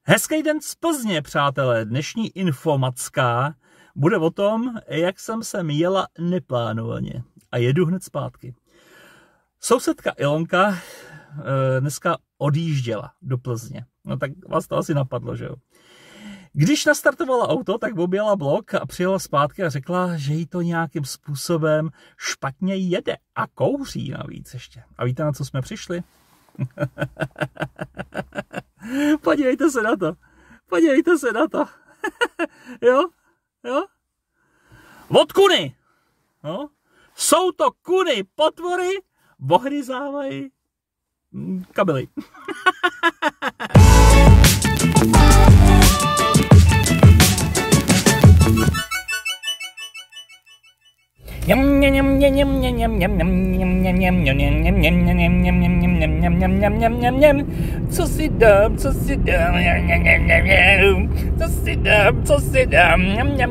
Hezký den z Plzně, přátelé. Dnešní infomacka bude o tom, jak jsem sem jela neplánovaně. A jedu hned zpátky. Sousedka Ilonka dneska odjížděla do Plzně. No tak vás to asi napadlo, že jo? Když nastartovala auto, tak objela blok a přijela zpátky a řekla, že jí to nějakým způsobem špatně jede. A kouří navíc ještě. A víte, na co jsme přišli? Podívejte se na to. Podívejte se na to. Jo? Jo? Od kuny. No? Jsou to kuny, potvory, ohryzávají kabely. Co si dám, co si dám, co si dám, co si dám,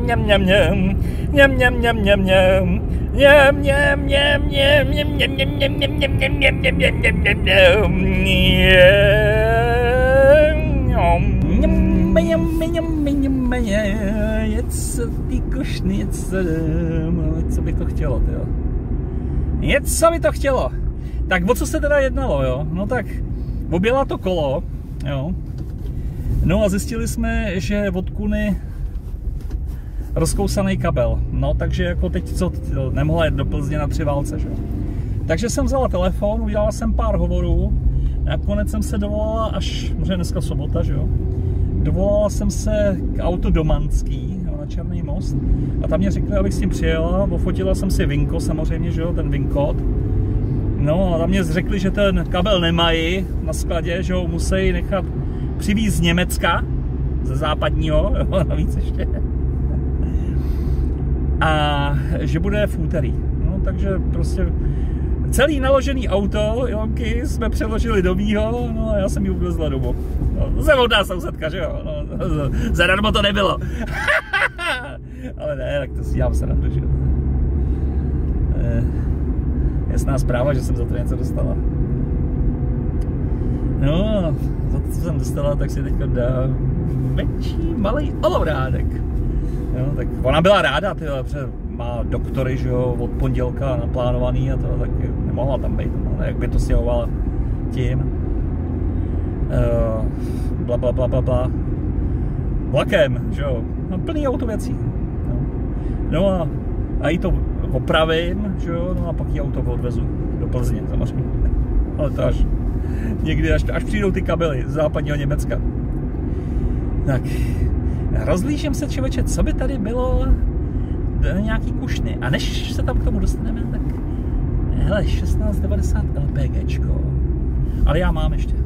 něco ty košny, něco dám, ale co by to chtělo, jo? Něco by to chtělo. Tak o co se teda jednalo, jo? No tak objela to kolo, jo? No a zjistili jsme, že od kuny rozkousaný kabel. No takže jako teď co, nemohla jet do Plzně na 3 válce, že jo? Takže jsem vzala telefon, udělala jsem pár hovorů, nakonec jsem se dovolala až, možná dneska sobota, že jo? Dovolala jsem se k autu Domanský, jo, na Černý most, a tam mě řekli, abych s tím přijela, ofotila jsem si vinko samozřejmě, že jo, ten vinkód. No a tam mě řekli, že ten kabel nemají na skladě, že ho musí nechat přivízt z Německa, ze západního, jo, navíc ještě. A že bude v úterý. No takže prostě celý naložený auto, Ilonky, jsme přeložili do mýho, no a já jsem ji uvezla domů. No, to jsem hodná sousedka, že jo? No, zadarmo to nebylo. Ale ne, tak to si dělám srandu, že jo? Jasná zpráva, že jsem za to něco dostala. No, za to, co jsem dostala, tak si teďka dám menší, malý olovrádek. Jo, tak ona byla ráda, tyhle, protože má doktory, že jo, od pondělka naplánovaný a to, tak nemohla tam být, no, jak by to stěhovala tím. Bla. Vlakem, že jo, no, plný auto věcí. No a jí to opravím, že jo, no a pak jí auto odvezu do Plzně, samozřejmě. Ale to až někdy, až přijdou ty kabely z západního Německa. Tak, rozlížím se, člověče, co by tady bylo nějaký kušny. A než se tam k tomu dostaneme, tak hele, 1690 LPGčko. Ale já mám ještě.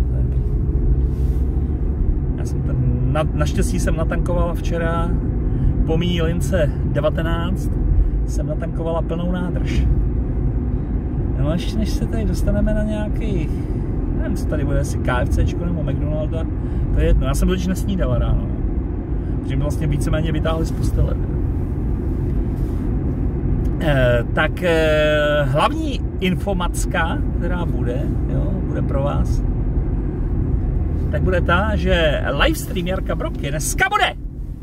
Já jsem naštěstí jsem natankovala včera po mý lince 19 jsem natankovala plnou nádrž. No a ještě než se tady dostaneme na nějaký, nevím, co tady bude, jestli KFCčko nebo McDonalda, to je jedno. Já jsem totiž nesnídala ráno. Takže mi vlastně víceméně vytáhli z postele. Tak hlavní infomacka, která bude pro vás, tak bude ta, že livestream Jarka Brobky dneska bude.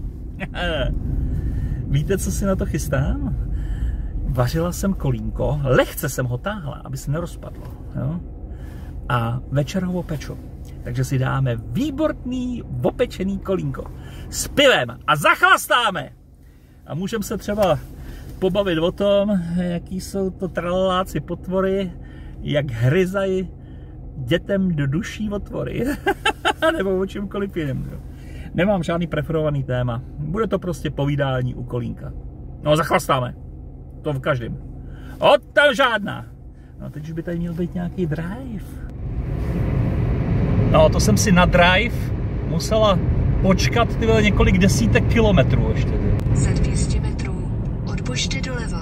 Víte, co si na to chystám? Vařila jsem kolínko, lehce jsem ho táhla, aby se nerozpadlo. Jo? A večer ho opeču. Takže si dáme výborný opečený kolínko s pivem a zachlastáme. A můžeme se třeba pobavit o tom, jaký jsou to tralaláci potvory, jak hryzají dětem do duší otvory. Nebo o čemkoliv jiném. Nemám žádný preferovaný téma. Bude to prostě povídání u kolínka. No, zachlastáme. To v každém. Tam žádná. No, teď už by tady měl být nějaký drive. No, to jsem si na drive musela počkat tyhle několik desítek kilometrů ještě. Za 200 metrů odbočte doleva.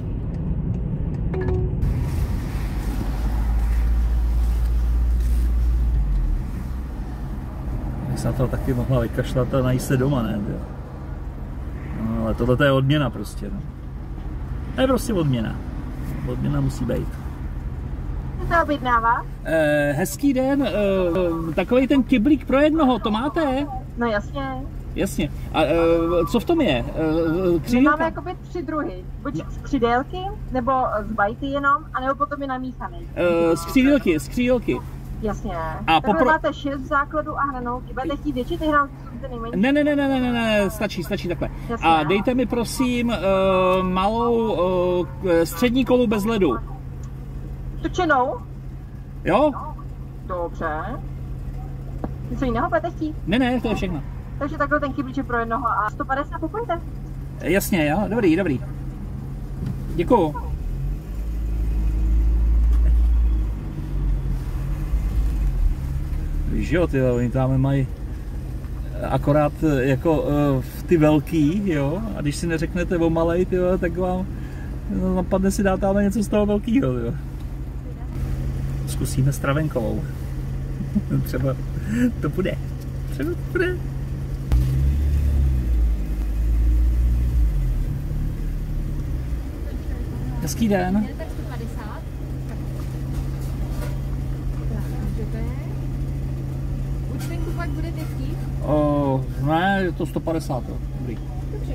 Já jsem na to taky mohla vykašlat a najíst se doma, ne? No, ale tohle je odměna prostě. No. To je prostě odměna. Odměna musí být. chcete objednávat? Hezký den, takový ten kyblík pro jednoho, to máte? No jasně. Jasně. A co v tom je? My máme jakoby 3 druhy. Buď skřídélky, nebo z bajty jenom, anebo potom je namíchaný. Skřídélky. Jasně. A takhle máte 6 základů a hranolky. Budete chtít větší ty hranolky, jsou ty nejmenší? Ne, stačí takhle. Jasně, a dejte mi prosím malou střední kolu bez ledu. Tučenou? Jo? Dobře. Něco jiného budete chtít? Ne, to je všechno. Takže takhle ten kyblíček pro jednoho a 150 pokojte. Jasně, jo, dobrý. Děkuju. Víš jo, ty, oni tam mají akorát jako ty velký, jo, a když si neřeknete o malej, tyjo, tak vám napadne si dát tam něco z toho velkýho, jo. Zkusíme stravenkovou. Třeba to bude. Hezký den. Účtenku pak budete chtít? Ne, je to 150, jo. Dobrý. Dobře.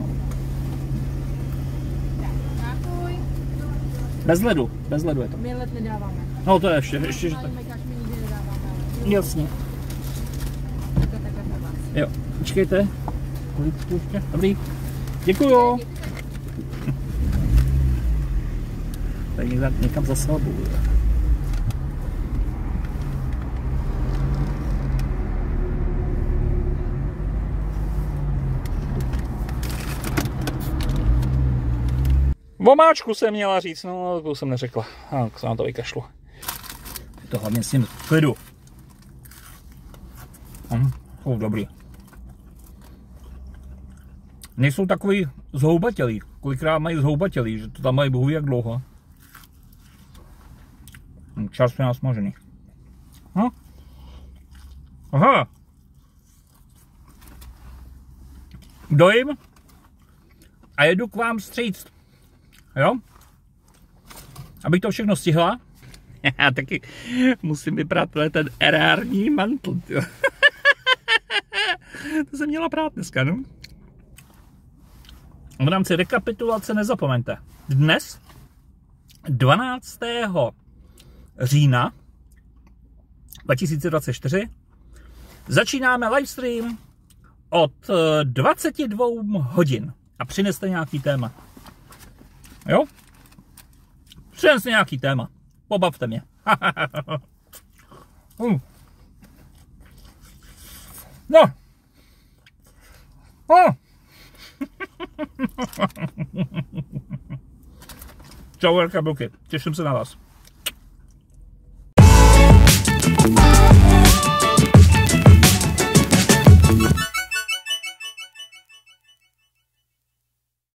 Děkuj. Bez ledu je to. My led nedáváme. No to je ještě že tak. My nikdy nedáváme. Jasně. Takhle pro vás. Jo, počkejte. Kolik tu ještě? Dobrý. Děkuju. Tady někam za svatbu. Vomáčku jsem měla říct, no to jsem neřekla. Tak se na to vykašlu. Je to hlavně s tím klidu. Dobrý. Nejsou takový zhoubatělí. Kolikrát mají zhoubatělí, že to tam mají bohu jak dlouho. Čerstvě nasmažený. Aha. Dojím a jedu k vám vstříc. Jo? Abych to všechno stihla. Já taky musím vyprát ten erární mantl. To jsem měla prát dneska, no? V rámci rekapitulace nezapomeňte. Dnes, 12. října 2024, začínáme livestream od 22 hodin. A přineste nějaký téma. Jo? Přineste nějaký téma. Pobavte mě. No. Čau, velké bloky. Těším se na vás.